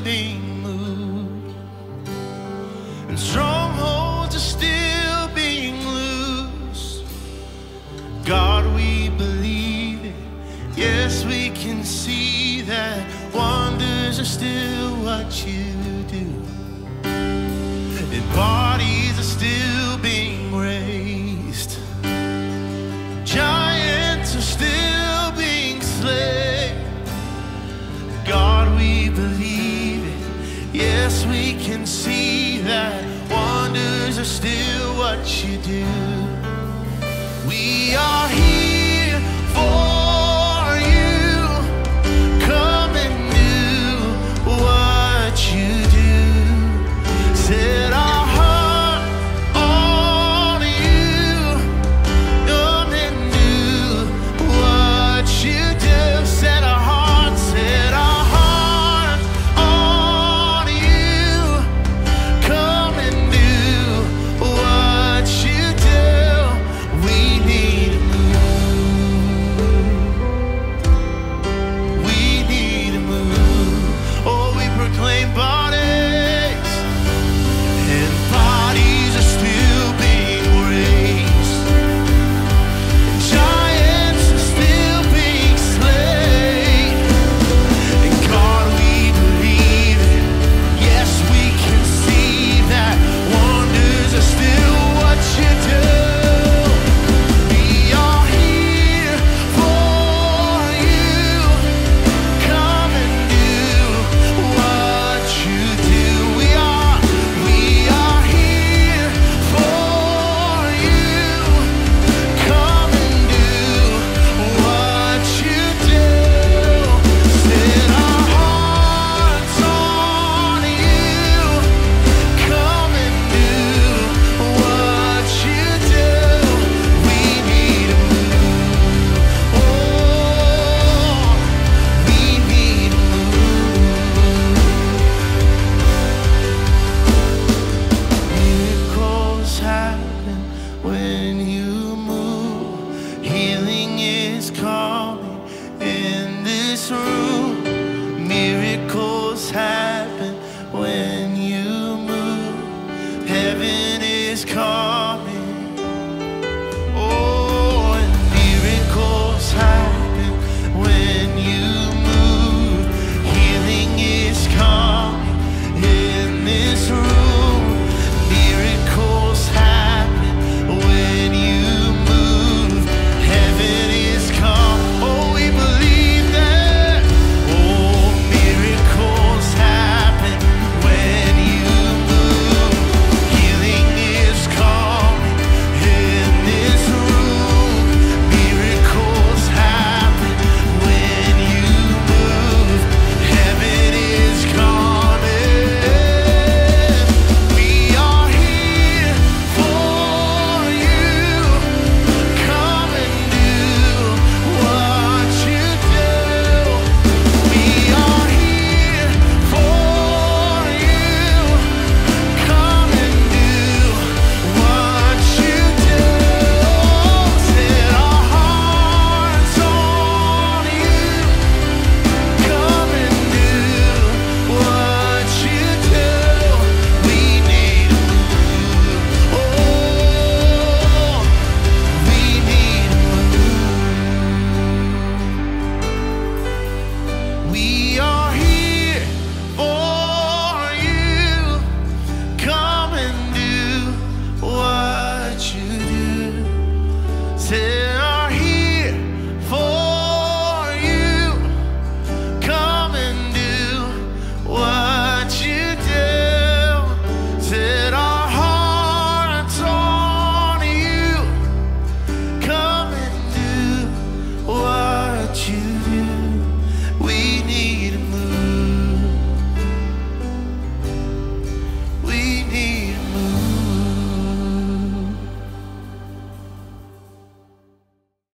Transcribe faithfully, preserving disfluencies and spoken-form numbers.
being moved, and strongholds are still being loosed. God, we believe it. Yes, we can see that wonders are still what you do, and bodies are still being raised. Giants are still being slain. God, we believe it. Yes, we can see that wonders are still what you do. We are here for you. Come and do what you do. Set our heart on you. Come and do what you do. Set our hearts, set our hearts on you. Come and do what you do. We need a move. We need a move. Oh, we proclaim bodies, and bodies are still being raised. Giants are still being slain. And God, we believe it. Yes, we can see that wonders are still what you do. We are here for you. Come and do what you do. We are, we are here for you. Come and do what you do. Set our hearts on you. Come and do what you do. We need a move. Oh, we need a move. Miracles happen when you move. Healing is coming in this room. Miracles happen when you move. Heaven is coming